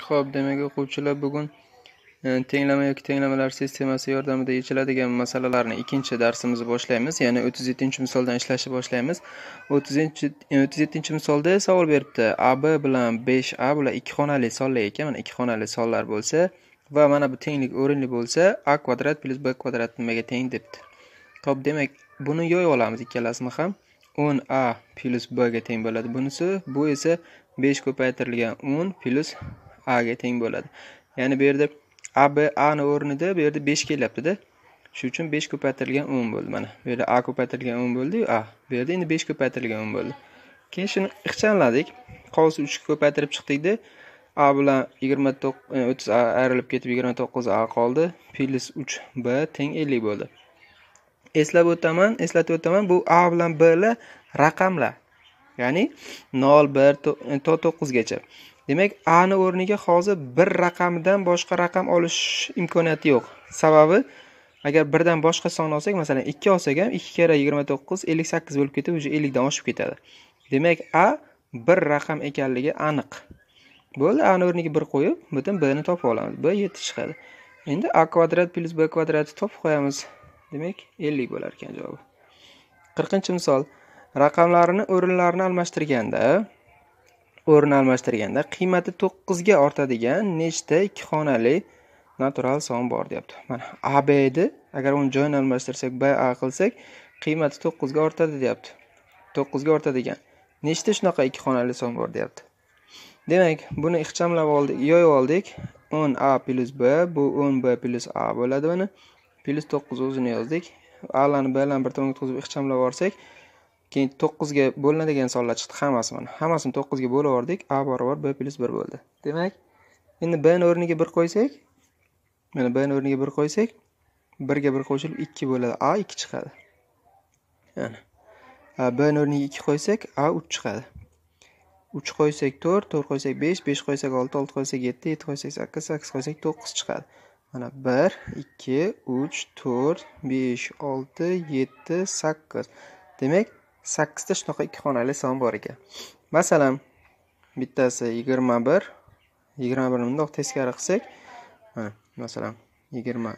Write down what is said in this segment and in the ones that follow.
Xo'p, demak o'quvchilar bugun tenglama yoki tenglamalar sistemasi yordamida yechiladigan masalalarni ikkinchi darsimizni boshlaymiz. Ya'ni 37-misoldan ishlashni boshlaymiz. 37-misolda savol beribdi. AB bilan 5A bular ikki xonali sonlar ekan. Mana ikki xonali sonlar bo'lsa va mana bu tenglik o'rinli bo'lsa, a kvadrat plus b kvadrat nimaga teng debdi. Xo'p, demak buni yo'y olamiz ikkalasini ham. 10a plus b ga teng bo'ladi bunisi. Bu esa 5 ko'paytirilgan 10 plus a ga teng bo'ladi. Ya'ni bu yerda AB A ni o'rnida bu yerda 5 kelyapti-da. Shuning uchun 5 ko'paytirilgan 10 bo'ldi mana. Bu yerda A ko'paytirilgan 10 bo'ldi-yu A. Bu yerda endi 5 ko'paytirilgan 10 bo'ldi. Keyin shuni ixchamladik. Qolsa 3 ko'paytirib chiqdik-da. A bilan 30 A ayrilib ketib 29 A qoldi. Plus 3 B teng 50 bo'ldi. Eslatib o'taman, bu A bilan B lar raqamlar. Ya'ni 0, 1 to 9 gacha. Demak, A ni o'rniga hozir bir raqamdan boshqa raqam olish imkoniyati yo'q. Sababi, agar birdan boshqa son olsak, masalan 2 olsak ham 2 kere 29 58 bo'lib ketib, o'sha 50 dan oshib ketadi. Demak, A bir raqam ekanligi aniq. Bo'ldi, A ni o'rniga 1 qo'yib, butun B ni topib olamiz. B 7 chiqadi. Endi A kvadrat plus B kvadratni topib qo'yamiz. Demak, 50 bo'lar ekan javobi. 40-misol. Raqamlarini o'rinlarini almashtirganda qiymati 9 ga ortadigan nechta ikki xonali natural son bor deyapti. Mana AB edi. Agar uni joyini almashtirsak, BA qilsak, qiymati 9 ga ortadi deyapti. 9 ga ortadigan nechta shunaqa ikki xonali son bor deyapti. Demak, buni ixchamlab oldik, yo'y oldik. 10A plus B, bu 10B plus A bo'ladi buni. Plus 9 o'zini yozdik. A larni B bilan bir tomonga o'tkazib ixchamlab olsak, keyin 9 ga bo'linadigan sonlar chiqdi hammasi mana. Hammasini 9 ga bo'lib oldik. A barobar B plus 1 bo'ldi. Demak, endi B ni o'rniga 1 qo'ysak, mana B ni o'rniga 1 qo'ysak, 1 ga 1 qo'shilib 2 bo'ladi. A 2 chiqadi. Mana. B ni o'rniga 2 qo'ysak, A 3 chiqadi. 3 qo'ysak 4, 4 qo'ysak 5, 5 qo'ysak 6, 6 qo'ysak 7, 7 qo'ysak 8, 8 qo'ysak 9 chiqadi. Mana 1, 2, 3, 4, 5, 6, 7, 8. Demak, 8 ta shunaqa ikki xonali son bor ekan. Masalan, bittasi 21. 21 ni bundoq teskari qilsak, mana, masalan, 21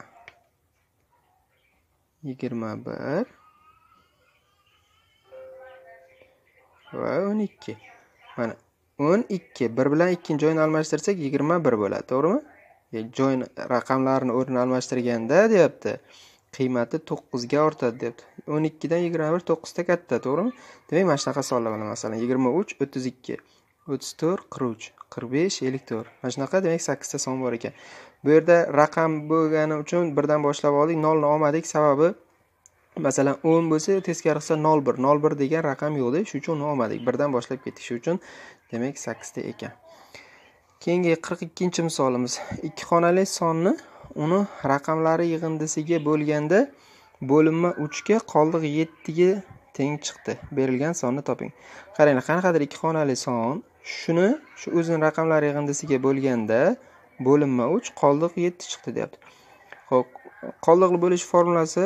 va 12. Mana 12 1 bilan 2 ni joyini almashtirsak 21 bo'ladi, to'g'rimi? Joyini raqamlarini o'rnini almashtirganda deyapti. Qiymati 9 ga ortadi deyapti. 12 dan 21 9 ta katta, to'g'rimi? Demak, mana shunaqa sonlar mana masalan 23 32 34 43 45 54. Mana shunaqa demak 8 ta son bor ekan. Bu yerda raqam bo'lgani uchun birdan boshlab oldik, 0 ni olmadik. Sababi masalan 10 bo'lsa teskari qilsa 01. 01 degan raqam yo'qdi, shuning uchun uni olmadik. Birdan boshlab ketdik. Shuning uchun demak 8 ta ekan. Keyingi 42-misolimiz. Ikki xonali sonni uni raqamlari yig'indisiga bo'lganda bo'linma 3 ga qoldiq 7 ga teng chiqdi. Berilgan sonni toping. Qarang, qanaqadir ikki xonali son shuni shu o'zining raqamlari yig'indisiga bo'lganda bo'linma 3 qoldiq 7 chiqdi deyapti. Xo'p, qoldiqli bo'lish formulasi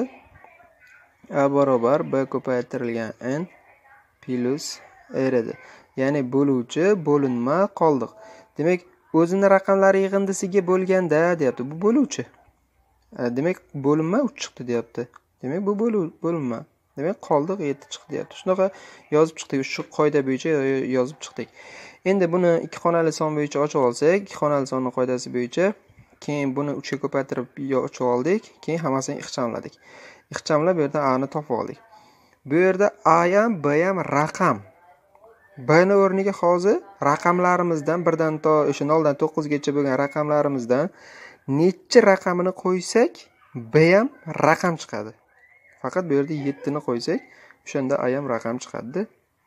A barobar B ko'paytirilgan n plus r edi. Ya'ni bo'luvchi, bo'linma, qoldiq. Demak, o'zini raqamlari yig'indisiga bo'lganda deyapti. Bu bo'luvchi. Demak, bo'linma 3 chiqdi deyapti. Demak, bu bo'linma. Demak, qoldiq 7 chiqdi deyapti. Shunaqa yozib chiqdik. Shu qoida bo'yicha yozib chiqdik. Endi buni ikki xonali son bo'yicha ochib olsak, ikki xonali sonning qoidasi bo'yicha keyin buni 3 ga ko'paytirib ochib oldik, keyin hammasini ixchamladik. Ixchamlab bu yerdan A ni topib oldik. Bu yerda A ham B ham raqam. B ni o'rniga hozir raqamlarimizdan 1 dan to o'sha 0 dan 9 gacha bo'lgan raqamlarimizdan necha raqamini qo'ysak, B ham raqam chiqadi. Faqat bu yerda 7 ni qo'ysak, o'shanda A ham raqam chiqadi.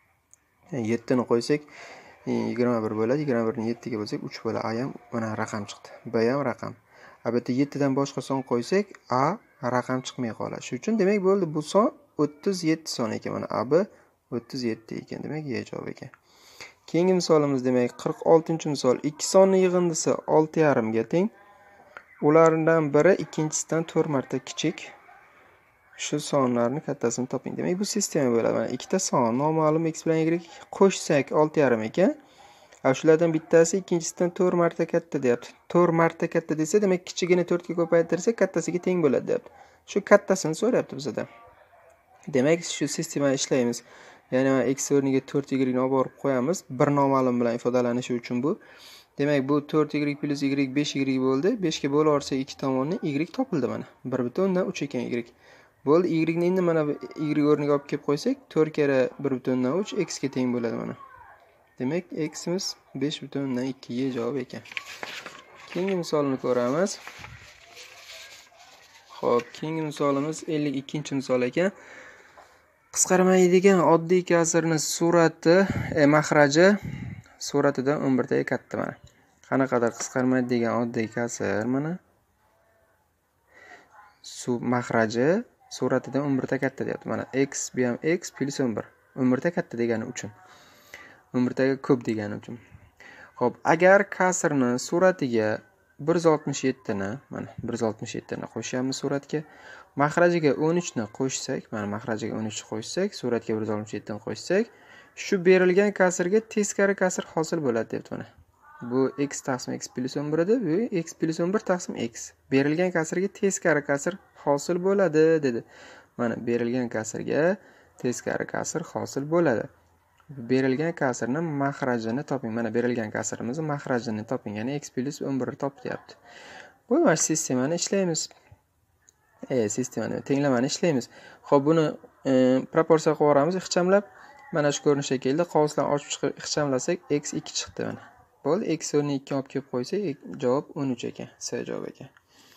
7 ni qo'ysak 21 bo'ladi. 21 ni 7 ga bo'lsak 3 bo'ladi. A ham mana raqam chiqdi. B ham raqam. Albatta 7 dan boshqa son qo'ysak, A raqam chiqmay qoladi. Shuning uchun demak bo'ldi, bu son 37 son ekan. Mana AB 37 ekan, demak Y javob ekan. Keyingi misolimiz demak 46-misol. Ikki sonning yig'indisi 6,5 ga teng. Ulardan biri ikkinchisidan 4 marta kichik. Shu sonlarning kattasini toping. Demak, bu sistema bo'ladi. Mana ikkita son noma'lum x bilan y qo'shsak 6,5 ekan. Shulardan bittasi ikkinchisidan 4 marta katta deyapti. 4 marta katta desa, demak kichigini 4 ga ko'paytirsak kattasiga teng bo'ladi deyapti. Shu kattasini so'rayapti bizdan. Demak, shu sistemani ishlaymiz. Ya'ni x o'rniga 4y ni olib borib qo'yamiz. Bir noma'lum bilan ifodalanishi uchun bu. Demak, bu 4y plus y 5y bo'ldi. 5 ga bo'lib olsak 2 tomonni y topildi mana. 1/3 ekan y. Bo'ldi, y ni endi mana y o'rniga olib kelib qo'ysak, 4 kere 1/3 x ga teng bo'ladi mana. Demak, x'imiz 5/2 javob ekan. Keyingi misolni ko'ramiz. Xo'p, keyingi misolimiz 52-misol ekan. Qisqarmaydigan oddiy kasrning surati, mahraji suratidan 11 taga katta mana. Qanaqadir qisqarmaydigan oddiy kasr mana. Mahraji suratidan 11 ta katta deyapti. Mana x bu ham x plus 11. 11 ta katta degani uchun. 11 taga ko'p degani uchun. Xo'p, agar kasrning suratiga 167 ni, mana 167 ni qo'shamiz suratga. Mahrajiga 13 ni qo'shsak, mana mahrajiga 13 qo'shsak, suratga 167 ni qo'shsak, shu berilgan kasrga teskari kasr hosil bo'ladi deb mana. Bu x taqsim x plus 11 edi, bu x plus 11 taqsim x. Berilgan kasrga teskari kasr hosil bo'ladi dedi. Mana berilgan kasrga teskari kasr hosil bo'ladi. Berilgan kasrning mahrajini toping. Mana berilgan kasrimizni mahrajini toping. Ya'ni x plus 11 top deyapti. Bu mana sistemani ishlaymiz. Sistemani tenglamani ishlaymiz. Xo'p, buni proporsiya qilib yuboramiz, ixchamlab. Mana shu ko'rinishga keldi. Qovuslarni ochib chiqib ixchamlasak x 2 chiqdi mana. Bo'ldi, x o'rniga 2 olib kelib qo'ysak, javob 13 ekan. C javob ekan.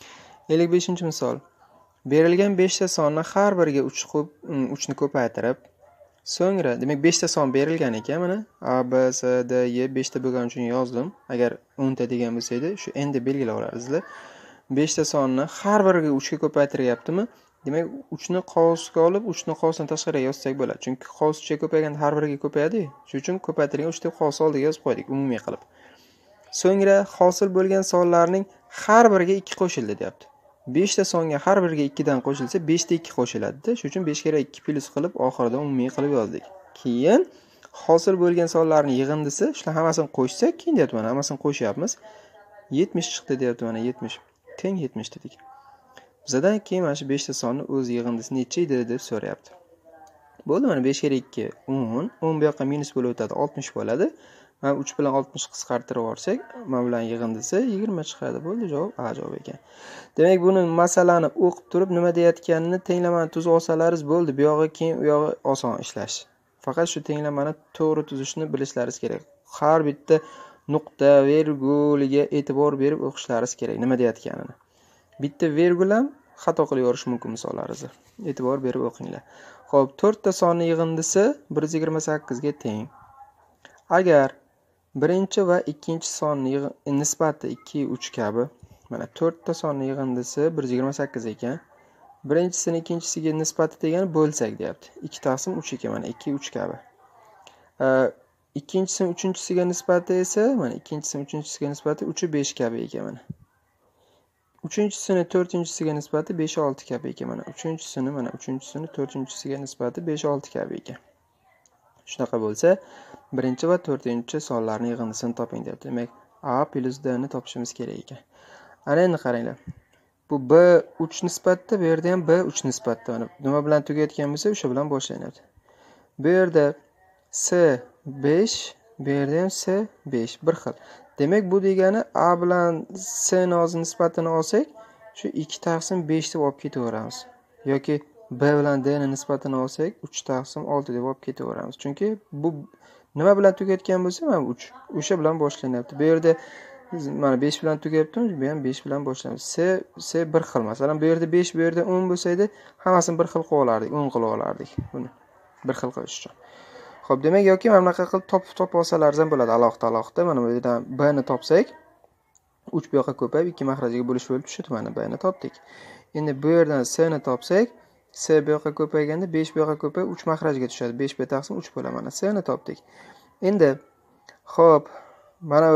55-misol. Berilgan 5 ta sonni har biriga 3 ni ko'paytirib, so'ngra, demak 5 ta son berilgan ekan mana. A, B, C, D, Y 5 ta bo'lgani uchun yozdim. Agar 10 ta degan bo'lsa edi, shu endi belgilab olasizlar. 5 ta sonni har biriga 3 ga ko'paytiryaptimi? Demak, 3 ni qovusga olib, 3 ni qovusdan tashqariga yozsak bo'ladi. Chunki qovus 3 ga ko'payganda har biriga ko'payadi. Shuning uchun ko'paytirgan 3 deb qovus oldiga yozib qo'ydik umumiy qilib. So'ngra hosil bo'lgan sonlarning har biriga 2 qo'shildi deyapti. 5 ta songa har biriga 2 dan qo'shilsa 5 ta 2 qo'shiladi-da. Shuning uchun 5 kere 2 plus qilib oxirida umumiy qilib yozdik. Keyin hosil bo'lgan sonlarning yig'indisi, shular hammasini qo'shsak, keyin deyapti mana hammasini qo'shyapmiz. 70 chiqdi deyapti mana 70. Teng 70 dedik. Bizdan keyin mana shu 5 ta sonni o'z yig'indisi necha edi deb so'rayapti. Bo'ldi, mana 5 kere 2 10, 10 bu yoqqa minus bo'lib o'tadi, 60 bo'ladi. Mana 3 bilan 60 qisqartirib olsak, mana bilan yig'indisi 20 chiqadi. Bo'ldi, javob A javob ekan. Demak, buni masalani o'qib turib nima deyotganini tenglamani tuzib olsalaringiz bo'ldi. Bu yog'i keyin u yog'i oson ishlash. Faqat shu tenglamani to'g'ri tuzishni bilishlaringiz kerak. Har bitta nuqta, virguliga e'tibor berib o'qishlaringiz kerak nima deyotganini. Bitta virgul ham xato qilib yorish mumkin misollaringizni. E'tibor berib o'qinglar. Xo'p, 4 ta sonni yig'indisi 128 ga teng. Agar birinchi va ikkinchi sonning nisbati 2, 3 kabi, mana 4 ta sonning yig'indisi 128 ekan. Birinchisini ikkinchisiga nisbati degani bo'lsak deyapti. 2 taqsim 3 ekan mana 2, 3 kabi. Ikkinchisini uchinchisiga nisbati esa mana ikkinchisini uchinchisiga nisbati 3, 5 kabi ekan mana. Uchinchisini to'rtinchisiga nisbati 5, 6 kabi ekan mana. Uchinchisini to'rtinchisiga nisbati 5, 6 kabi ekan. Shunaqa bo'lsa, birinchi va to'rtinchi sonlarning yig'indisini toping deyapti. Demak, A plus D ni topishimiz kerak ekan. Ana endi qaranglar. Bu B 3 nisbatda, bu yerda ham B 3 nisbatda. Mana nima bilan tugayotgan bo'lsa, o'sha bilan boshlanyapti. Bu yerda C 5, bu yerda ham C 5 bir xil. Demak, bu degani A bilan C ni nisbatini olsak, shu 2 taqsim 5 deb olib ketaveramiz. Yoki B bilan D ni nisbatini olsak 3 taqsim 6 deb olib ketaveramiz. Chunki bu nima bilan tugayotgan bo'lsa, mana 3. O'sha bilan boshlanyapti. Bu yerda mana 5 bilan tugayapti, bu ham 5 bilan boshlanadi. C bir xil. Masalan, bu yerda 5, bu yerda 10 bo'lsa edi, hammasini bir xil qilib olardik, 10 qilib olardik. Buni bir xil qilish uchun. Xo'p, demak, yoki mana bunaqa qilib topib olsalaringiz ham bo'ladi alohida. Mana bu yerdan B ni topsak, 3 bu yoqqa ko'payib 2 mahrajiga bo'lish bo'lib tushdi. Mana B ni topdik. Endi bu yerdan C ni topsak, C bu yoqqa ko'payganda 5 bu yoqqa ko'payib 3 mahrajga tushadi. 5 B taqsim 3 bo'ladi. Mana C ni topdik. Endi xo'p, mana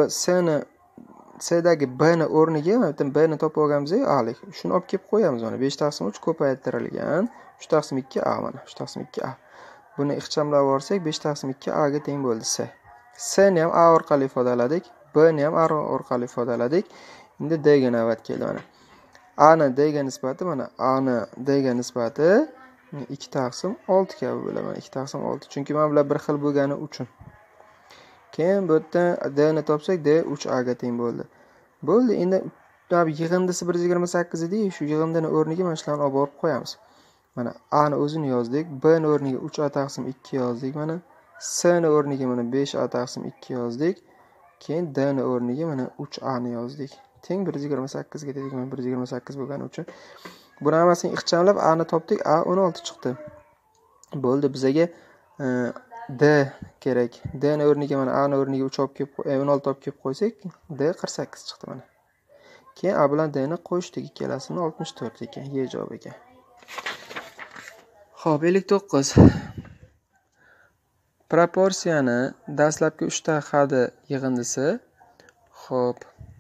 C dagi B ni o'rniga mana bu B ni topib olganimizga alik. Shuni olib kelib qo'yamiz mana 5 taqsim 3 ko'paytirilgan 3 taqsim 2 A mana 3 taqsim 2 A. Buni ixchamlab olsak 5 taqsim 2 A ga teng bo'ldi C. S ni ham A orqali ifodaladik, B ni ham A orqali ifodaladik. Endi D ga navbat keldi mana. A ni D ga nisbati mana A ni D ga nisbati 2 taqsim 6 kabi bo'ladi. Mana 2 taqsim 6. Chunki mana bular bir xil bo'lgani uchun. Keyin bu yerdan D ni topsak D 3A ga teng bo'ldi. Bo'ldi. Endi yig'indisi 128 edi. Shu yig'indini o'rniga mana shularni olib borib qo'yamiz. Mana A ni o'zini yozdik, B ni o'rniga 3A taqsim 2 yozdik mana. S ni o'rniga mana 5A taqsim 2 yozdik. Keyin D ni o'rniga mana 3A ni yozdik. Teng 128 ga dedik, mana 128 bo'lgani uchun. Buni hammasini ixchamlab A ni topdik, A 16 chiqdi. Bo'ldi, bizaga D kerak. D ni o'rniga mana A ni o'rniga 3 olib kelib 16 olib kelib qo'ysak, D 48 chiqdi mana. Keyin A bilan D ni qo'shdik, ikkalasini 64 ekan, Y javob ekan. Xo'p, 59. Proporsiyani dastlabki 3 ta xadi yig'indisi. Xo'p.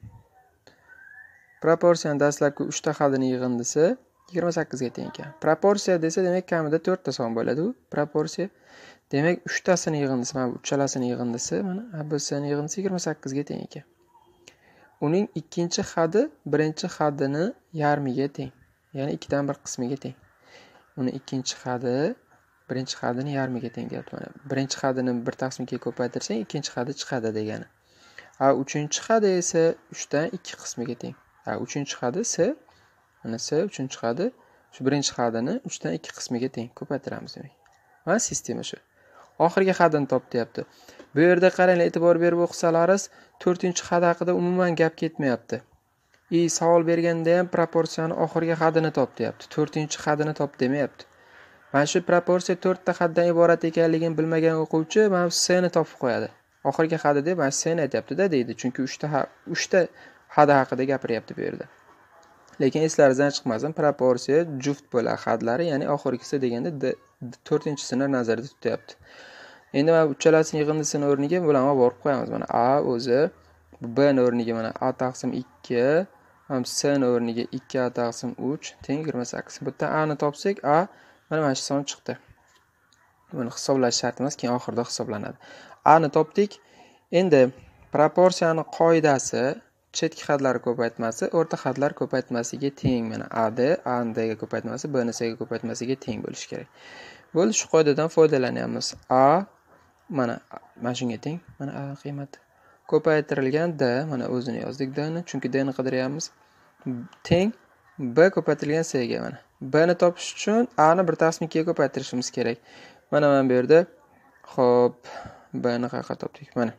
Proporsiyani dastlabki 3 ta xadini yig'indisi 28 ga teng ekan. Proporsiya desa, demak kamida 4 ta son bo'ladi u. Proporsiya. Demak 3 tasini yig'indisi, mana bu uchalasini yig'indisi, mana ABCni yig'indisi 28 ga teng ekan. Uning ikkinchi xadi birinchi xadini yarmiga teng. Ya'ni 2 dan 1 qismiga teng. Uni ikkinchi xadi birinchi xadini yarmiga teng deyapti mana. Birinchi xadini 1 taqsim 2 ga ko'paytirsang, ikkinchi xadi chiqadi degani. A uchinchi xadi esa 3 dan 2 qismiga teng. A uchinchi xadi S, mana S uchinchi xadi shu birinchi xadini 3 dan 2 qismiga teng ko'paytiramiz demak. Mana sistema shu. Oxirgi xadini top deyapti. Bu yerda qaranglar, e'tibor berib o'qisalaringiz, 4-xad haqida umuman gap ketmayapti. Savol berganda ham proporsiyani oxirgi xadini top deyapti. 4-xadini top demayapti. Mana shu proporsiya 4 ta xaddan iborat ekanligini bilmagan o'quvchi mana S ni topib qo'yadi. Oxirgi xadi deb mana S ni aytayapti-da deydi, chunki 3 ta xadi haqida gapiryapti bu yerda. Lekin eslaringizdan chiqmasin, proporsiya juft bo'ladi xadlari, ya'ni oxirgisi deganda 4-sini nazarda tutyapti. Endi mana uchalasini yig'indisini o'rniga bularni olib borib qo'yamiz. Mana A o'zi, B ni o'rniga mana A taqsim 2, ham S ni o'rniga 2A taqsim 3 teng 28. Bu yerdan A ni topsak, A mana shu son chiqdi. Buni hisoblash shart emas, keyin oxirida hisoblanadi. A ni topdik. Endi proporsiyani qoidasi chetki xadlar ko'paytmasi o'rta xadlar ko'paytmasiga teng. Mana A ni D ga ko'paytmasi, B ni C ga ko'paytmasiga teng bo'lishi kerak. Bo'ldi, shu qoidadan foydalanyapmiz. A mana shunga teng. Mana A qiymati ko'paytirilgan D, mana o'zini yozdik D ni, chunki D ni qidiryapmiz. Teng B ko'paytirilgan C ga mana. B ni topish uchun A ni 1 taqsim 2 ga ko'paytirishimiz kerak. Mana bu yerda xo'p, B ni qayerga topdik? Mana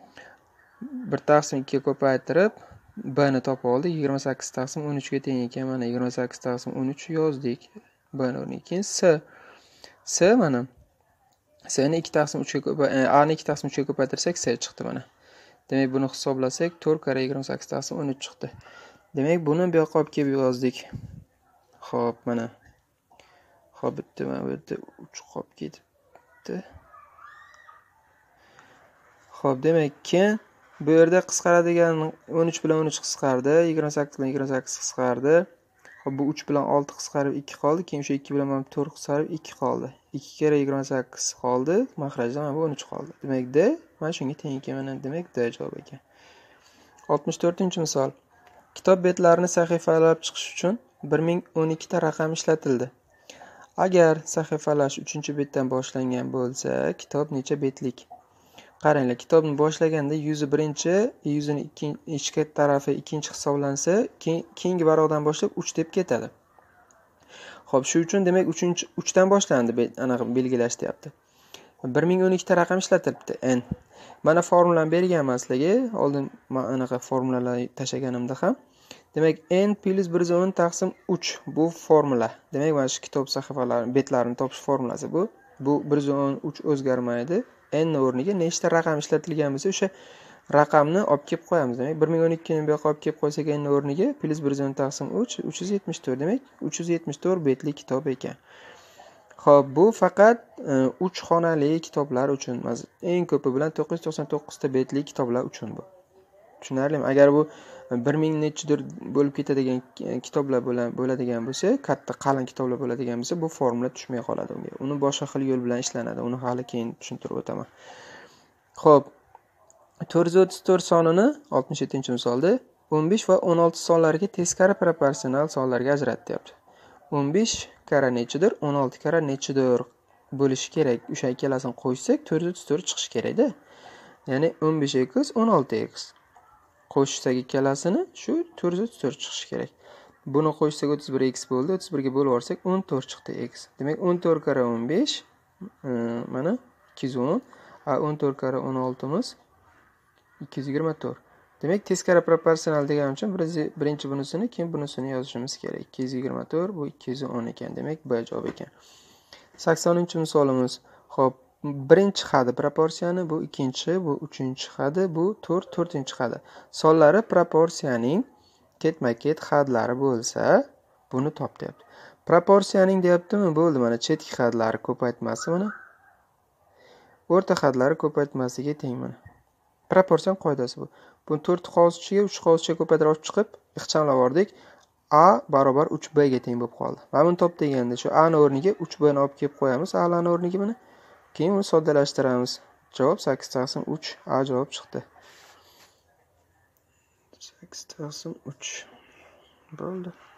1 taqsim 2 ga ko'paytirib B ni topib oldik. 28 taqsim 13 ga teng ekan. Mana 28 taqsim 13 yozdik. B ni o'rniga. Keyin S mana S ni 2 taqsim 3 ga A ni 2 taqsim 3 ga ko'paytirsak S chiqdi mana. Demak buni hisoblasak 4 kare 28 taqsim 13 chiqdi. Demak buni bu yoqqa olib kelib yozdik. Xo'p, mana. Xo'p, bitta mana bu yerda 3 qolib ketibdi. Xo'p, demak bu yerda qisqaradigan 13 bilan 13 qisqardi, 28 bilan 28 qisqardi. Xo'p, bu 3 bilan 6 qisqarib 2 qoldi, keyin o'sha 2 bilan 4 qisqarib 2 qoldi. 2 kere 28 qoldi, mahrajdan mana bu 13 qoldi. Demak D mana shunga teng ekan, mana demak D javob ekan. 64-misol. Kitob betlarini sahifalab chiqish uchun 1012 ta raqam ishlatildi. Agar sahifalash 3-betdan boshlangan bo'lsa, kitob necha betlik? Qaranglar, kitobni boshlaganda 101, 102 tarafi ikkinchi hisoblansa, keyingi varaqdan boshlab 3 deb ketadi. Xo'p, shu uchun demak 3 dan boshlandi, anaqa belgilash deyapti. 1012 ta raqam ishlatilibdi. N. Mana formulani berganman sizlarga, oldin men anaqa formulalarni tashaganimda ham. Demak, n plus 110 taqsim 3 bu formula. Demak, mana shu kitob sahifalari betlarini topish formulasi bu. Bu 113 o'zgarmaydi. N o'rniga nechta raqam ishlatilgan bo'lsa, o'sha raqamni olib kelib qo'yamiz. Demak, 1012 ni bu yoqqa olib kelib qo'ysak, n o'rniga plus 110 taqsim 3 374. Demak, 374 betli kitob ekan. Xo'p, bu faqat 3 xonali kitoblar uchun, eng ko'pi bilan 999 ta betli kitoblar uchun bu. Tushunarlimi? Agar bu 1000 nechidir bo'lib ketadigan kitoblar bo'ladigan bo'lsa, katta qalin kitoblar bo'ladigan bo'lsa, bu formula tushmay qoladi unga. Uni boshqa xil yo'l bilan ishlanadi. Uni hali keyin tushuntirib o'taman. Xo'p, 434 sonini 67-misolda 15 va 16 sonlariga teskari proporsional sonlarga ajrat deyapti. 15 kara nechidir, 16 kara nechidir bo'lishi kerak. O'sha ikkalasini qo'shsak 434 chiqishi kerak-da. Ya'ni 15x 16x. Qo'shsak ikkalasini shu 434 chiqishi kerak. Buni qo'shsak 31x bo'ldi. 31 ga bo'lib yuborsak 14 chiqdi x. Demak 14 kara 15 mana 210. 14 kara 16 miz 224. Demak teskari proporsional degan uchun birinchi bunisini, keyin bunisini yozishimiz kerak. 224 bu 210 ekan. Demak B javob ekan. 80-misolimiz. Xo'p, birinchi xadi proporsiyani, bu ikkinchi, bu uchinchi xadi, bu 4-to'rtinchi xadi. Sonlari proporsiyaning ketma-ket xadlari bo'lsa, buni top deyapti. Proporsiyaning deyaptimi? Bo'ldi, mana chetki xadlari ko'paytmasi mana. O'rta xadlari ko'paytmasiga teng mana. Proporsiyon qoidasi bu. Buni 4 qovuschiga 3 qovuschiga ko'paytirib olib chiqib, ixchamlab oldik. A barobar 3B ga teng bo'lib qoldi. Mana buni top deganda shu A ni o'rniga 3B ni olib kelib qo'yamiz. A ni o'rniga mana. Keyin uni soddalashtiramiz. Javob 8/3. A javob chiqdi. 8/3. Bo'ldi.